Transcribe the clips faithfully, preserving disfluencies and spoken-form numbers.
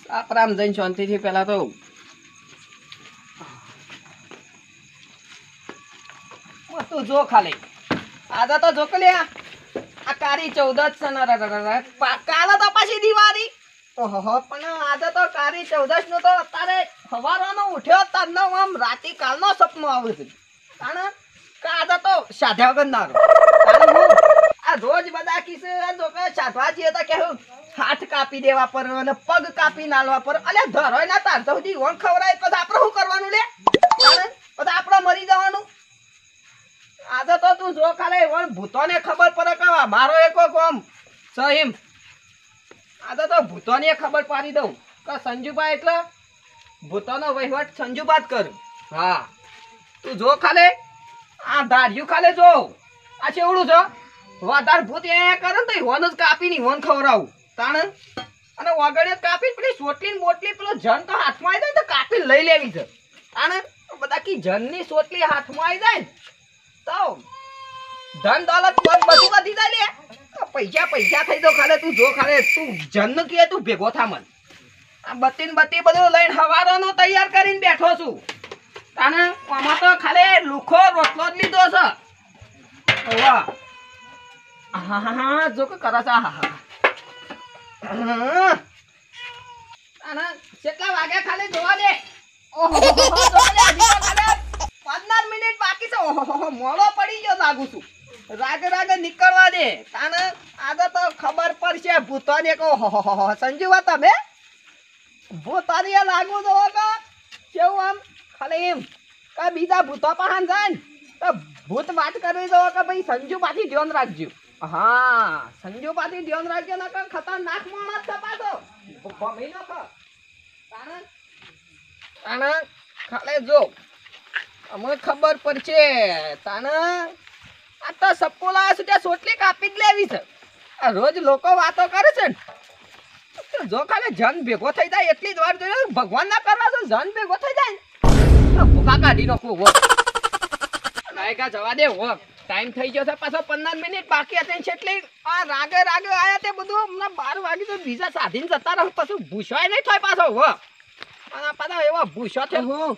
આપરામ જઈને શાંતિથી પેલા તો તું જો ખાલી આજે તો જો કે આ કારી ચૌદસ છે ને કાલે તો પાછી દિવાળી ઓહો પણ આજે તો કારી ચૌદસ નું તો અત્યારે સવારનો ઉઠ્યો તારનો આમ રાતી કાલનો સપનો આવે છે કારણ કે આજે તો સાધ્યા વગર ના આ રોજ બધા કિસે જો કે સાધવા જઈએ તો કેવું હાથ કાપી દેવા પર અને પગ કાપી નાલવા પર અલે ધરોય ના તાર તો સુધી ઓણ ખવરાય પછી આપણે શું કરવાનું લે કારણ પછી આપણે મરી જવાનું આજે તો તું જો ખાલે વણ ભૂતોને ખબર પડે કે મારો એકો કોમ સહીમ આજે તો ભૂતોને ખબર પાડી દઉં કે સંજુબા એટલે ભૂતોનો વહીવટ સંજુબા જ કર હા તું જો ખાલે આ ધાર્યું ખાલે જો આ ચેવડું છે વધારે ભૂત એ કરે ને તો હોન જ કાપી ની હોન ખવરાવું તાણ અને વગડે કાપી પેલી સોટલી ને બોટલી પેલો જન તો હાથમાં આવી જાય તો કાપી લઈ લેવી છે તાણ બધા કી જનની સોટલી હાથમાં આવી જાય તો ધન દોલત બધું વધી જાય લે પૈસા પૈસા થઈ દો ખાલે તું જો ખાલે તું જન કે તું ભેગો થા મન આ બત્તી ને બત્તી બધું લઈને હવારોનો તૈયાર કરીને બેઠો છું તાને આમાં તો ખાલે લુખો રોટલો જ લીધો છે વાહ હા હા હા જો કે કરે છે હા હા અને કેટલા વાગ્યા ખાલે જોવા દે ઓહો જોવા દે હજી તો ખાલે પંદર મિનિટ બાકી છે ઓહો મોડો પડી ગયો લાગુ છું રાગે રાગે નીકળવા દે તાને આજે તો ખબર પડશે ભૂતોને કહો ઓહો સંજીવા તમે ભૂતારીએ લાગુ જો કે કેવું આમ ખાલી એમ કે બીજા ભૂતો પહાન જાય ને તો ભૂત વાત કરી દો કે ભાઈ સંજુ પાછી ધ્યાન રાખજો હા સંજુ પાછી ધ્યાન રાખજો ને કે ખતરનાક માણસ છે પાછો ગમી નો ખા તાને તાને ખાલે જો અમને ખબર પડશે તાને આ તો સપોલા છે ત્યાં સોટલી કાપી જ લેવી છે આ રોજ લોકો વાતો કરે છે ને જો ખાલે જન ભેગો થઈ જાય એટલી જ વાર જોઈએ ભગવાન ના કરવા છો જન ભેગો થઈ જાય ને ભૂખા કાઢી નાખું હો નાયકા જવા દે હો ટાઈમ થઈ ગયો છે પાછો પંદર મિનિટ બાકી હતી છેટલી આ રાગે રાગે આયા તે બધું હમણાં બાર વાગી તો બીજા સાધીને જતા રહું પાછું ભૂસાય નહીં થાય પાછો હો અને પાછો એવો ભૂસો છે હું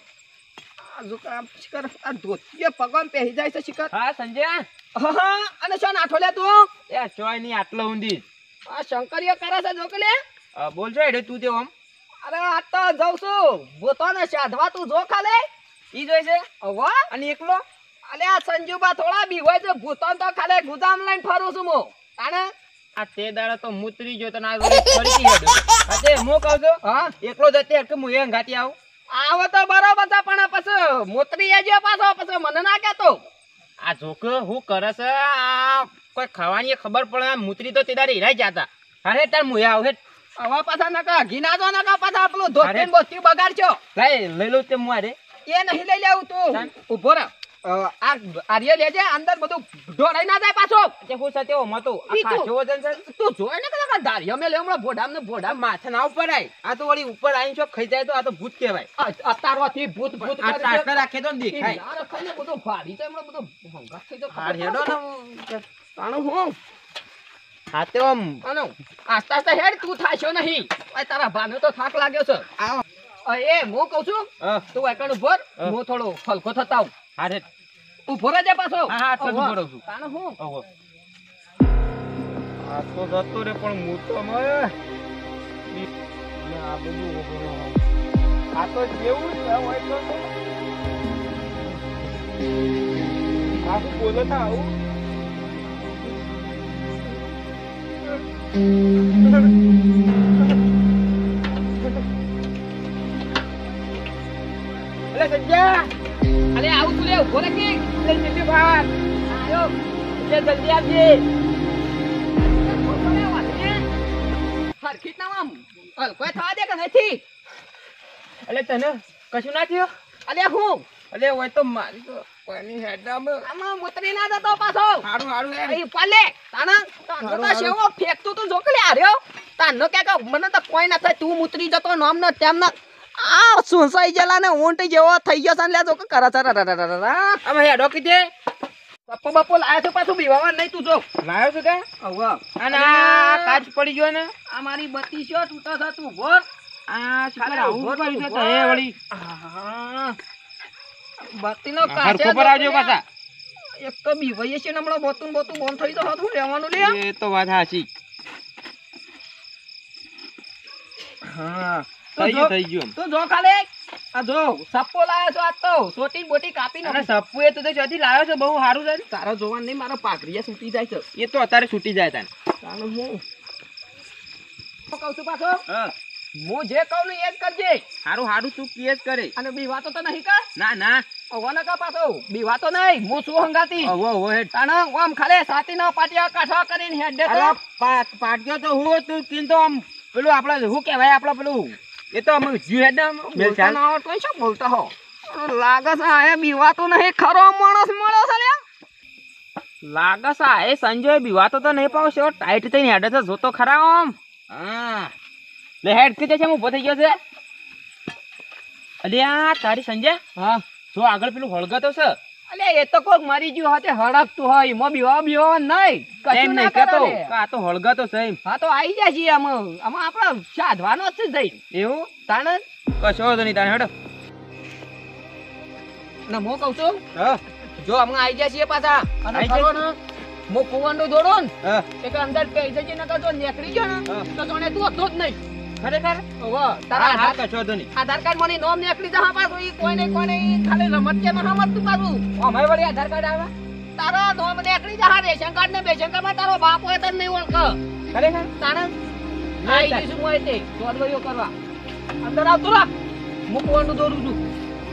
શિખર આ ધોતીએ પગમ પહેરી જાય છે શિખર હા સંજય હા અને શું નાઠો લે તું એ ચોય ની આટલો ઊંધી આ શંકરીય કરે છે જોકલે બોલજો એડે તું તેમ અરે આ તો જાઉં છું ભૂતોને સાધવા તું જો ખાલે ઈ જોઈ છે વાહ અને એકલો અલે આ સંજુબા થોડા બી હોય છે ભૂતોન તો ખાલે ગુદામ લઈને ફરું છું મો તાણે આ તે દાડા તો મુતરી જો તો ના ફરીથી હેડો અતે મો કહું છું હા એકલો જતે કે હું એ ગાતી આવું આવો તો બરોબર છે પણ પછી મોતરી આજો પાછો પછી મને ના કહેતો આ જોક હું કરે છે આ કોઈ ખાવાની ખબર પડે મુતરી તો તે દાડે હિરાઈ જાતા અરે તાર મુએ આવ હે આવા પાછા નકા ઘીના જો નકા પાછા પેલો ધોતીને બોતી બગાડજો લઈ લઈ લો તે મુઆરે એ નહીં લઈ લેવું તું ઉભો રહે આ આર્ય લેજે અંદર બધું ઢોળાઈ ના જાય પાછો તે હું સતે ઓ મતો આ ખાસો વજન છે તું જોય ને કે ધારિયો મે લે હમણાં ભોડામ ને ભોડા માથે ના ઉપર આય આ તો વળી ઉપર આઈને છો ખાઈ જાય તો આ તો ભૂત કહેવાય અતારવાથી ભૂત ભૂત આ ટાટર રાખે તો દેખાય ના રખાઈને બધું ભાડી તો હમણાં બધું ભંગાસ થઈ તો હાર હેડો ને તાણું હું હા તો આમ આનો આસ્તા આસ્તા હેડ તું થાશો નહીં આ તારા ભાને તો થાક લાગ્યો છે આવો એ હું કહું છું તું એકણ ઉભર હું થોડો હલકો થતા આવું હારે ઉભો રહેજે પાછો હા હા તો ઉભો રહું છું તાણે હું ઓહો આ તો જતો રે પણ મૂતો મે આ બધું ઉભો આ તો જેવું છે હોય તો આ તો બોલો થા આવું અલે સંજ્યા અલે આવું તું લે ઉભો રે કે લે જલ્દી બહાર આયો લે જલ્દી આવજે હરખી નામ અલ કોઈ થવા દે કે નથી અલે તને કશું ના થયો અલે હું અલે ઓય તો મારી તો પાણી હેડામાં આમાં મુતરી ના જતો પાછો હારું હારું હે એ પાલે તાના તાનો તો સેવો ફેકતું તું જોકલે આર્યો તાનો કે કે મને તો કોઈ ના થાય તું મુતરી જતો નામ ન તેમ ના આ સુનસાઈ જલા ને ઊંટ જેવો થઈ ગયો છે લે જો કે કરે છે અમે હેડો કીધે પપ્પો બપ્પો લાયો છે પાછું બીવાવા નહીં તું જો લાયો છે કે હવે અને આ કાચ પડી ગયો ને આ મારી બત્તી છે તૂટો છે તું ભોર આ શું ખાલી આવું ઉભો કર્યું છે ઉભો. તે વળી આહા. બત્તીનો આ કાચા હરખો પર આવજો જોડે પાછા એક તો બીવાઈએ છે ને હમણાં બોતું બોતું બંધ થઈ તો હતું રહેવાનું લે એ તો વાત સાચી હા થઈ ગયું થઈ ગયું તું જો ખાલી આ જો સપ્પો લાયો છો આજ તો સોટી બોટી કાપી અને નાખી સપુ એ તો તે ચોથી લાવ્યો છે બહુ સારું છે તારો જોવાન નહીં મારો પાઘડીયા છૂટી જાય છે એ તો અત્યારે છૂટી જાય તને તાણે હું હું કહું છું પાછો હા હું જે કહું ને એ જ કરજે સારું સારું તું કેસ કરે અને બીવાતો તો નહીં કા ના ના ઓને કા પાછો બીવાતો નહીં હું શું હંગાતી ઓવો ઓવો હેડ તાણે આમ ખાલી સાતીના પાટિયા કાઠા કરીને હેડ દે અરે પા- પાડ્યો તો હું તું કીન તો આમ પેલું આપડે શું કહેવાય આપડે પેલું એ તો અમે જીવ હેડ ને આમ મેલ બોલતા ચાલ. ના આવડતું હોય શું બોલતા હો લાગે છે આ બીવાતો નહીં ખરો માણસ મળે છે લ્યા લાગે છે આ એ સંજય બીવાતો તો નહીં પાવ છે ટાઈટ થઈને હેડે છે જોતો ખરા આમ હા લે હેડ કે છે હું ઉભો થઈ ગયો છે અલ્યા તારી સંજય હા જો આગળ પેલું હળગતો છે અલે એ તો કોક મરી ગયું હાથે હડકતું હોય એમાં બીવા બીવા નહીં એમ કશું ના નહીં કહેતો કરે કે આ તો હળગતો છે એમ હા તો આવી જાય છે આમાં આમાં આપણે સાધવાનો જ છે જઈ એવું તાણે કશો વાંધો નહીં તારે હેડો ને હું કહું છું હા જો હમણાં આવી જાય છે પાછા અને આઈ ખરો જાય ને હું કુવાનું દોડો ને હા એક અંદર પૈસા જે નકર જો નીકળી ગયો ને હા. તો જોને તું હતો જ નહીં ખરેખર ઓવો તારા હા હા આધાર કશો વાંધો નહીં આધાર કાર્ડ મને નોમ નીકળી જા પાછું ઈ કોઈ નહીં કોઈ નહીં ખાલી રમત કે મહામત તું પાછું અમારે વળી આધાર કાર્ડ આવે તારો નોમ નીકળી જા રેશન કાર્ડ ને બેશન કાર્ડ માં તારો બાપ હોય તને નહીં ઓળખ ખરેખર તાણે નહીં આઈ થાય. જઈશું હોય તે ચોદવઈઓ કરવા અંદર આવતો રાખ મૂકવાનું દોરું છું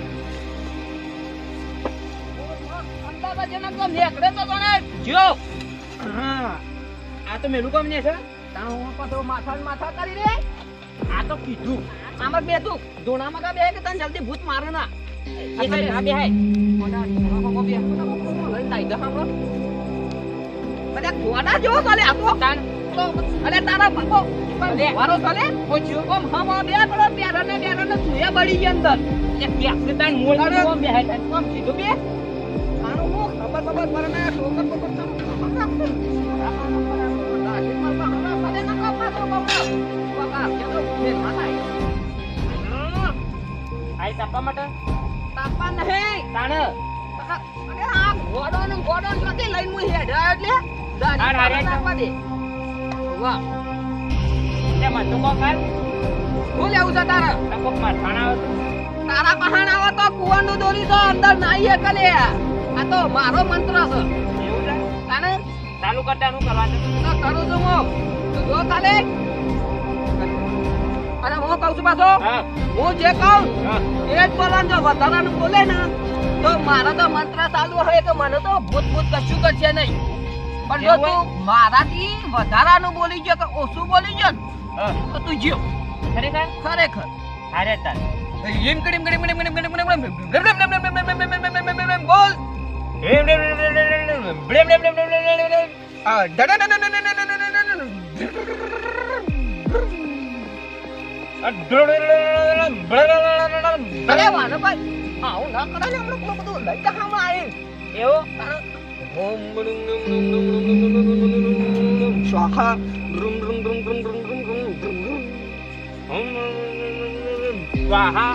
અંદાજજનક તો નીકળે તો તને જો હા આ તો મેલું કામ ને છે તાણ હું પાછો માથા ને માથા કરી રે આ તો કીધું આમાં બે તું ધોણામાં કા બે કે તને જલ્દી ભૂત મારે ના એ કરે આ બે હાય મોડા ધોણામાં બે લઈને દાઈ દે હમણાં બધા ખોડા જો ચાલે આ તો તાન તો અરે તારા બાપો અરે. વારો ચાલે પૂછ્યું ઓમ હમા બે કરો બેરા ને બેરા ને તુયા બળી ગયા અંદર એક બે તાન મોલ અરે. કોમ બે હાય આમ સીધું બે આનું હું ખબર ખબર પર ને ટોકર ટોકર તો ખબર રાખતો દાજી પર બહાના પડે ન કપા તો બપા બકા કેતો ફેર માથાય આઈ તાપા માટે તાપા નહીં તાણ અરે આ ગોડો ને ગોડો ને જોતી લઈને હું હેડ આવ્યો એટલે દાજી હાર, હાર, પર નાખવા દે વાહ તે મન તો કોક હાલ હું લેવું છે તારે તપક માર ખાણા આવે તો તારા બહાના આવે તો કુવાનું દોરી તો અંદર નાઈએ કલે આ તો મારો મંત્ર છે એવું છે તાને ચાલુ કરતા નું કરવા છે તો કરું છું હું તું જો કાલે અને હું કહું છું પાછો હા હું જે કહું હા એ જ બોલવાનું જો વધારાનું બોલે ને તો મારો તો મંત્ર ચાલુ હોય કે મને તો ભૂત ભૂત કશું કરશે નહીં પણ જો એવું હોય? તું મારાથી વધારાનું બોલી ગયો કે ઓછું બોલી ગયો ને હા તો તું જીવ ખરેખર ખરેખર હારે તાર એમ કડીમ કડીમ કડીમ કડીમ કડીમ કડીમ કડીમ બોલ આ અરે વાનો ભાઈ આવું ના કરે ને હમણાં પેલું બધું લઈ જા હમણાં આવીને. એવું ઓમ ગુડું ગુમ ગુમ ગુમ ગુમ ગુમ ગુમ ગુમ ગુમ ગુમ ગુમ સ્વાહા ગુમ ગુમ ગુમ ગુમ ગુમ ગુમ ગુમ ગુમ ગુમ. સ્વાહા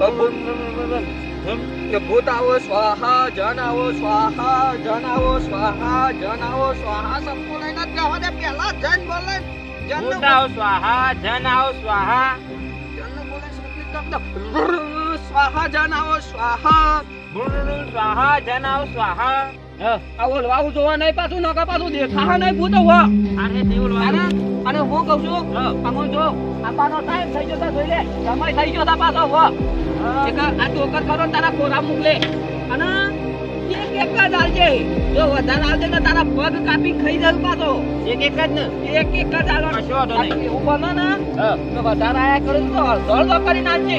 કે ભૂત આવો સ્વાહા જન આવો સ્વાહા જન આવો સ્વાહા જન આવો સ્વાહા સબકો લઈને જ જવા દે પહેલા જન બોલે જન ભૂતાઓ સ્વાહા જન આવો સ્વાહા જન બોલે સંકલિત કર દો સ્વાહા જન આવો સ્વાહા ભૂ સ્વાહા જન આવો સ્વાહા હા આવો વાવું જોવા નહીં પાછું નકા પાછું દેખા નહીં ભૂત હોવા આને દેવલ અને વાળો અને હું કહું છું હા. આમાં જો આપાનો ટાઈમ થઈ ગયો તો જોઈ લે સમય થઈ ગયો તો પાછો હો એક આ ટોકર કરો ને તારા ખોરા મોકલે અને એક એક જ આલજે જો વધારે આલજે ને તારા પગ કાપી ખાઈ જશે પાછો એક એક જ ને એક એક જ આલવાનો કશો વાંધો નહીં. એવું બને ને હા તો વધારે આયા કરે તો અડધો કરી નાખજે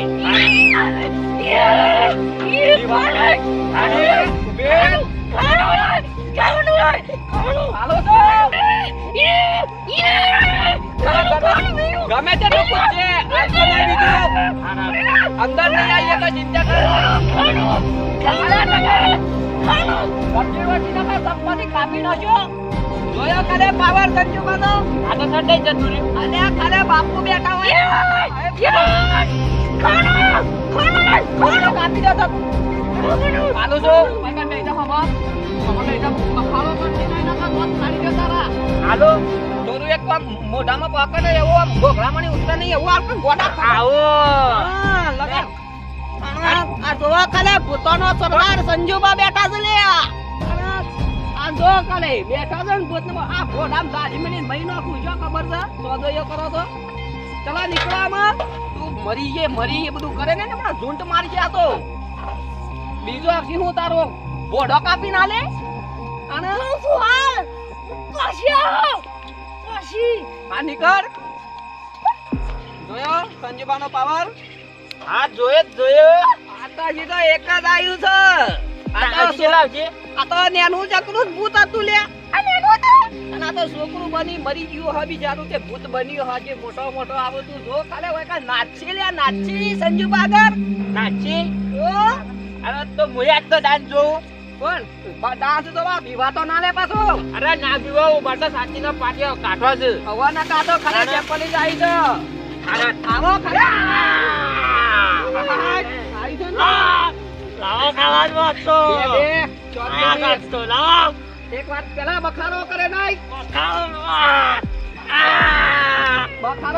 હાલો તો ગમે તે લોકો છે આજ બનાવી દીધું અંદર નહીં આવીએ તો ચિંતા કરો વચ્ચે વચ્ચે તમે સંપત્તિ કાપી નાખ્યો જોયો કરે પાવર સંજુ બનો આ તો સડે જતું રહ્યું અને આ ખાલે બાપુ બેઠા હોય કાપી દો તો આલુ જો મગન લઈ જા બાબા મગન લઈ જા બખાડો કરતી નહીં નકર મોત કાઢી દે તારા આલુ દોરું એક વાર મોઢામાં પકડે એવો આમ ગોગળામણી ઉતરે નહીં એવું આપણે ગોડા આવો હા લગા આ જોવા કાલે ભૂતોનો સરદાર સંજુબા બેઠા છે લે આ જો કાલે બેઠા છે ને ભૂતનો આ ગોડામ દાઢી મની મહિનો કુજો ખબર છે સોદોયો કરો તો ચલા નીકળામાં તું મરી જે મરી એ બધું કરે ને હમણાં ઝૂંટ મારી છે આ તો બીજો આખી હું તારો બોડો કાપી ના લે અને સુહાલ પાછ્યા પાછી આ નીકળ જોયો સંજુબાનો પાવર હા જોયે જ જોયો આતાજી તો એક જ આવ્યું છે આ તો આ લાવજે આ તો નેનું ચકરું ભૂત હતું લે આ નેનું તો અને આ તો છોકરું બની મરી ગયું હા બિચારું તે ભૂત બન્યું હા જે મોટો મોટો આવો તું જો કાલે હોય કા નાચી લે નાચી સંજુ બાગર નાચી ઓ અરે તો મુયા તો ડાન્સ જોઉં કોણ ડાન્સ તો બા વિવાહ તો ના લે પાછો અરે ના પીવો બટા સાચીનો પાટિયો કાઢવા છે હવા ના કાઢો ખાલી ચેપલી જાય છે અરે આવો ખાલી આવી છે ને લાવો ખાવાનું હતો બે બે ચોથી મિનિટ. તો લાવ એક વાર પેલા બખારો કરે નહીં બખારો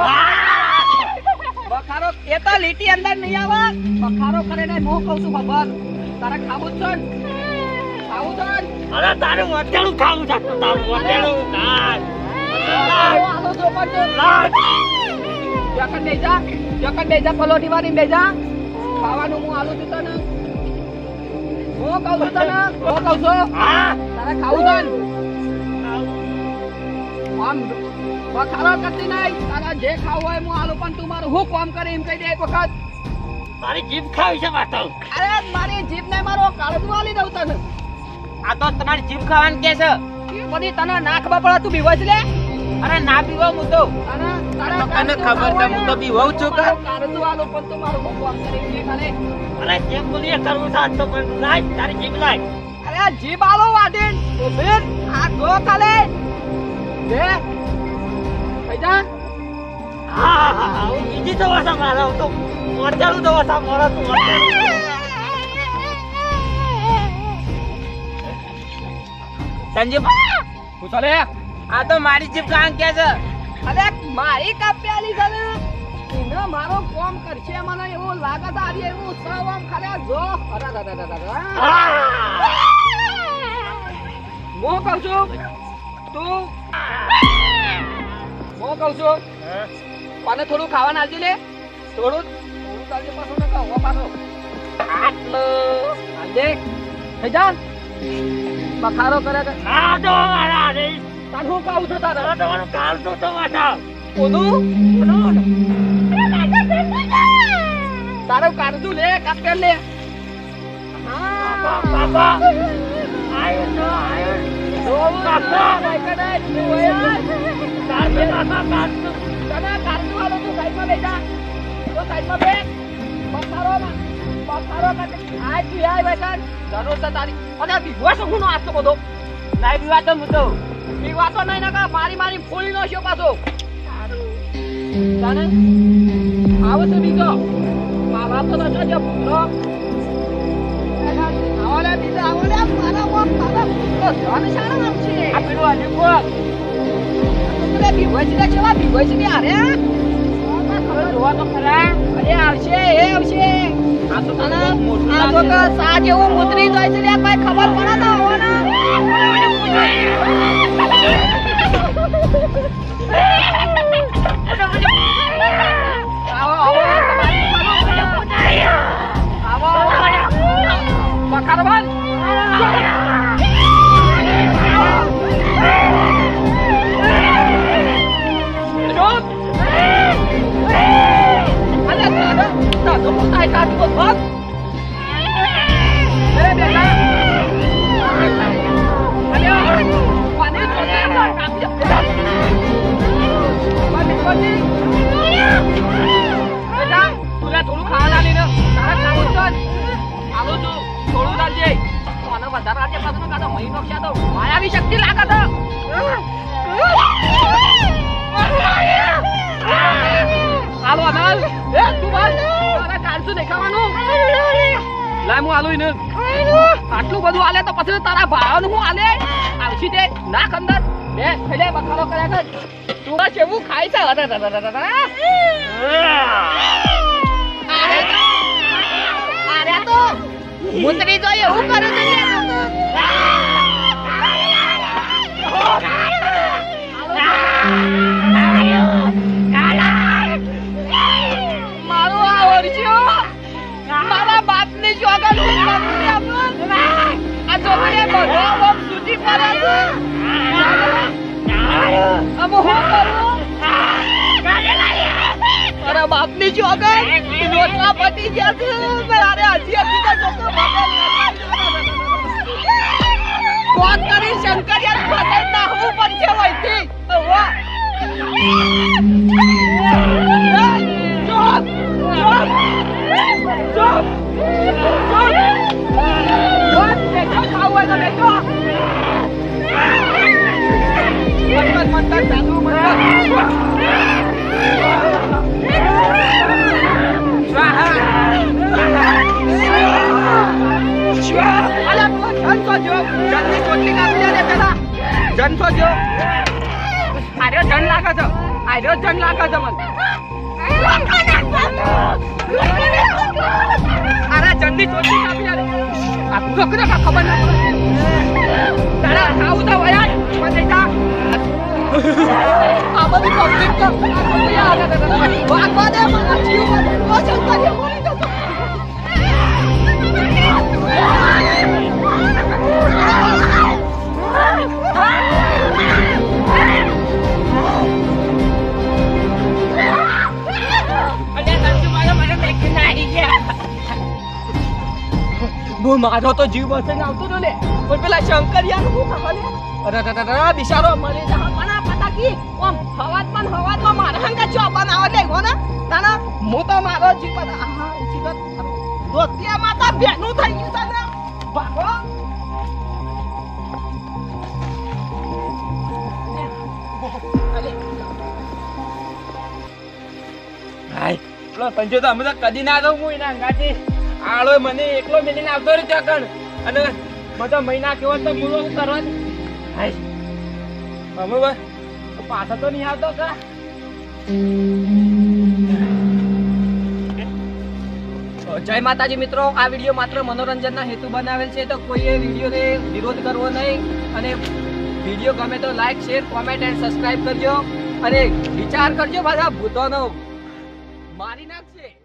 બખારો એ તો લીટી અંદર નહીં આવે બખારો કરે નહીં હું કહું છું બબર તારે ખાવું જ છે ને? ખાવું છે ને? અરે તારું વટેલું ખાવું છે તારું વટેલું ખાય આવો, આવો જો પણ જો. જકન દઈ જા જકન દઈ જા પલોઠી વાળી દઈ જા ખાવાનું હું આલું છું તને હું કહું છું તને હું કહું છું તારે ખાવું છે ને? આમ બખારો કરતી નહીં તારા જે ખાવું હોય હું આલું પણ તું મારું હું કામ કરે એમ કહી દે એક વખત તારી જીભ ખાવી છે વાતો અરે મારી જીભ ને મારો કાળજું આલી દઉં તને આ તો તમારી જીભ ખાવાનું કે છે એ બધી તને નાક બપડા તું બીવસ લે અરે ના પીવો હું તો અને તારા તને ખબર છે હું તો બીવાઉં છું કે કાળજું આલું પણ તું મારું હું કામ કરે એમ ખાલે અરે જેમ બોલીએ કરવું છે તો પણ લાય તારી જીભ લાય અરે આ જીભ આલો વાડીન ઉભીર આ ગો ખાલે દે કઈ જા હા હા હા હું બીજી તો વાસા મારા તો મોરચાલું તો વાસા મોરા તું સંજીવ હું ચાલે આ તો મારી જીભ કાન કે છે અરે મારી કાપ્યાલી છે ને એને મારો કોમ કરશે મને એવું લાગે છે આજે એવું સવ આમ ખાલે આ જો અરે અરે અરે અરે હું કહું છું તું હું કહું છું કોને થોડું ખાવાનું આવજે લે થોડું થોડું આવજે પાછો ને કહો પાછો આટલું આવજે થઈ જા બખારો કરે કે આ તો મારા રે તાર હું કહું છું તારે તમારું કાલ તો તો વાટા ઓનું તારું કાઢું લે કાપે લે હા બાબા આયો તો આયો જોવું કાપા ભાઈ કડે તું હોય કાલ તો બાબા કાલ તો તને કાઢું વાળો તું સાઈડમાં લઈ જા તો સાઈડમાં બે બખારો બખારો કાઢે આ તું આય ભાઈ કાઢ જરૂર છે તારી અને વિશ્વાસ હું નો આજ તો બધો નાઈ વિવાદ તો હું તો વિવાસો નહીં ના કા મારી મારી ફોડી નો છો પાછો તને આવો તો બીજો મા બાપ તો નતો જો પુત્રો આવલે બીજો આવલે મારા બાપ મારા પુત્રો ધન શાળા નામ છે આ પેલું આજે કોક તું બી વજને કેવા બી વજને અરે હવે જોવા તો ખરા અરે આવશે એ આવશે આ તો અને મોટું આ તો કે સા જેવું મુતરી જાય છે લે કોઈ ખબર પડે તો હોના આવો આવો આવો બખાર બંધ અરે દાદા દાદો પોતાય કાઢી બોલ ભાગ એ બેટા અરે પાણી છોડે કાપી દે પાણી છોડે બેટા તુલા થોડું ખાવા લાલી ને તારે ખાવું છે આલો તું થોડું લાલજે મને વધારે આજે પાછું કાતો મહિનો ક્યાં તો માયાવી શક્તિ લાગે તો હાલો અનલ એ લાય હું આલું ને આટલું બધું આલે તો પછી તારા ભાવનું હું આલે આવશી તે નાખ અંદર બે ખડે બખાડો કર્યા કર તું આ કેવું ખાય છે અરે અરે અરે અરે અરે તો મુતરી જોઈએ હું કરે છે મારો આ ઓરચ્યો મારા બાપની જોગન હું કરું આ જોગને બધો ઓમ સુધી પડે છે अब हो करो अरे बाप ने जो गए रोटला पटी गया थे मैं अरे हसी हसी का चोको कौन करे शंकर यार पता ना हो पर क्या हुई थी वाह चुप चुप चुप चुप देखो खाओ ना देखो मंतर मंतर चालू मंतर स्वाहा अरे जन तो जो जल्दी छोटी का बिया दे पेला जन तो जो अरे जन लागा जो अरे जन लागा जो मन अरे जल्दी छोटी का बिया दे आप लोग को खबर ना तारा खाऊ तो भैया मत जा अब भी पब्लिक का यार बात बात है मना जीव वो चलता है बोली तो अरे संजू मारो मारो देखना ही क्या वो मारो तो जीव बसे ना આવતો તો લે પણ પેલા શંકર યાર હું ખબર અરે અરે અરે બિચારો મરી જા મને પતા કી ઓમ હવાત પણ હવાત માં મારા હંગા ચો બનાવ લે હો ને તાના હું તો મારો જીવ પતા આહા જીવત દોતિયા માતા બેનું થઈ ગયું તાને ભાગો હાય પેલો સંજો તો અમે તો કદી ના દઉં હું એના અંગાથી આળો મને એકલો મેલીને આવતો રહ્યો ત્યાં કણ અને બધો મહિના કેવો તો પૂરો કરવા હાય અમે બસ પાછા તો નહીં આવતો કા જય માતાજી મિત્રો આ વિડિયો માત્ર મનોરંજનના હેતુ બનાવેલ છે તો કોઈએ વિડિયોને વિરોધ કરવો નહીં અને વિડિયો ગમે તો like share comment and subscribe કરજો અને વિચાર કરજો બધા ભૂતોનો મારી નાખશે.